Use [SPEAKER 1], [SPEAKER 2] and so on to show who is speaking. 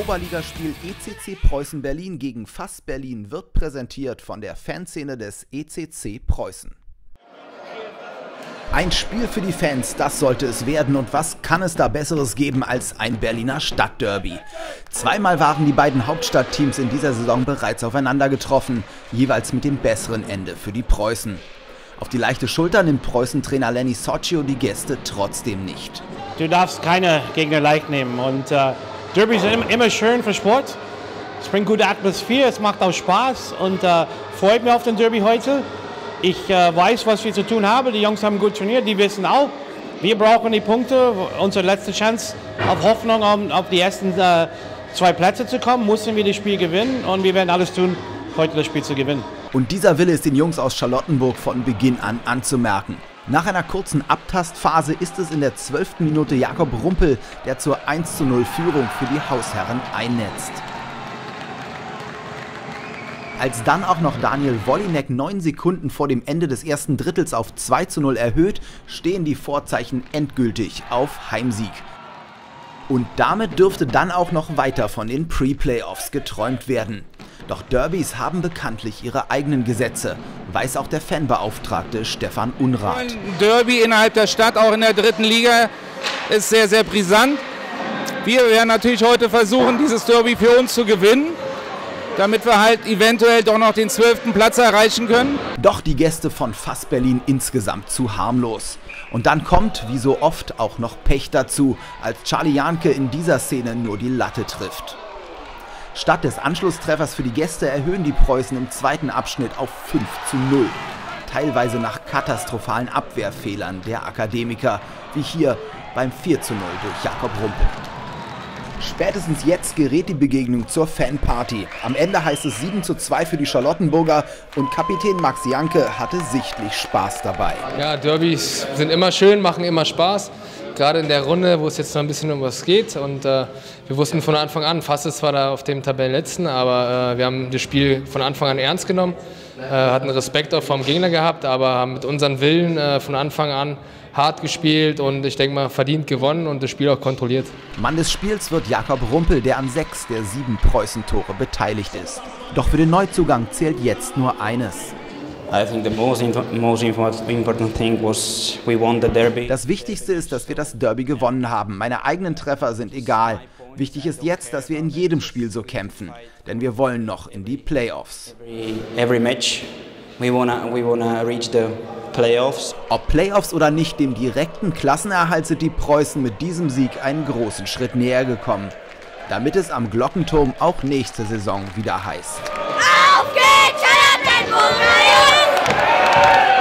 [SPEAKER 1] Oberligaspiel ECC Preußen Berlin gegen FAS Berlin wird präsentiert von der Fanszene des ECC Preußen. Ein Spiel für die Fans, das sollte es werden, und was kann es da Besseres geben als ein Berliner Stadtderby? Zweimal waren die beiden Hauptstadtteams in dieser Saison bereits aufeinander getroffen, jeweils mit dem besseren Ende für die Preußen. Auf die leichte Schulter nimmt Preußen-Trainer Lenny Soccio die Gäste trotzdem nicht.
[SPEAKER 2] Du darfst keine Gegner leicht nehmen, und Derbys sind immer schön für Sport. Es bringt gute Atmosphäre, es macht auch Spaß und freut mich auf den Derby heute. Ich weiß, was wir zu tun haben. Die Jungs haben gut trainiert, die wissen auch, wir brauchen die Punkte. Unsere letzte Chance auf Hoffnung, um auf die ersten 2 Plätze zu kommen, mussten wir das Spiel gewinnen, und wir werden alles tun, heute das Spiel zu gewinnen.
[SPEAKER 1] Und dieser Wille ist den Jungs aus Charlottenburg von Beginn an anzumerken. Nach einer kurzen Abtastphase ist es in der 12. Minute Jakob Rumpel, der zur 1:0 Führung für die Hausherren einnetzt. Als dann auch noch Daniel Wollinek 9 Sekunden vor dem Ende des ersten Drittels auf 2:0 erhöht, stehen die Vorzeichen endgültig auf Heimsieg. Und damit dürfte dann auch noch weiter von den Pre-Playoffs geträumt werden. Doch Derbys haben bekanntlich ihre eigenen Gesetze, weiß auch der Fanbeauftragte Stefan Unrath.
[SPEAKER 3] Ein Derby innerhalb der Stadt, auch in der 3. Liga, ist sehr, sehr brisant. Wir werden natürlich heute versuchen, dieses Derby für uns zu gewinnen, damit wir halt eventuell doch noch den 12. Platz erreichen können.
[SPEAKER 1] Doch die Gäste von FAS Berlin insgesamt zu harmlos. Und dann kommt, wie so oft, auch noch Pech dazu, als Charlie Janke in dieser Szene nur die Latte trifft. Statt des Anschlusstreffers für die Gäste erhöhen die Preußen im zweiten Abschnitt auf 5:0. Teilweise nach katastrophalen Abwehrfehlern der Akademiker, wie hier beim 4:0 durch Jakob Rumpel. Spätestens jetzt gerät die Begegnung zur Fanparty. Am Ende heißt es 7:2 für die Charlottenburger, und Kapitän Max Janke hatte sichtlich Spaß dabei.
[SPEAKER 4] Ja, Derbys sind immer schön, machen immer Spaß. Gerade in der Runde, wo es jetzt noch ein bisschen um was geht. Und wir wussten von Anfang an, FAS ist zwar da auf dem Tabellenletzten, aber wir haben das Spiel von Anfang an ernst genommen, hatten Respekt auch vom Gegner gehabt, aber haben mit unserem Willen von Anfang an hart gespielt und ich denke mal verdient gewonnen und das Spiel auch kontrolliert.
[SPEAKER 1] Mann des Spiels wird Jakob Rumpel, der an 6 der 7 Preußen-Tore beteiligt ist. Doch für den Neuzugang zählt jetzt nur eines. Das Wichtigste ist, dass wir das Derby gewonnen haben. Meine eigenen Treffer sind egal. Wichtig ist jetzt, dass wir in jedem Spiel so kämpfen, denn wir wollen noch in die Playoffs. Ob Playoffs oder nicht, dem direkten Klassenerhalt sind die Preußen mit diesem Sieg einen großen Schritt näher gekommen, damit es am Glockenturm auch nächste Saison wieder heißt:
[SPEAKER 5] Auf geht's, Charlottenburg!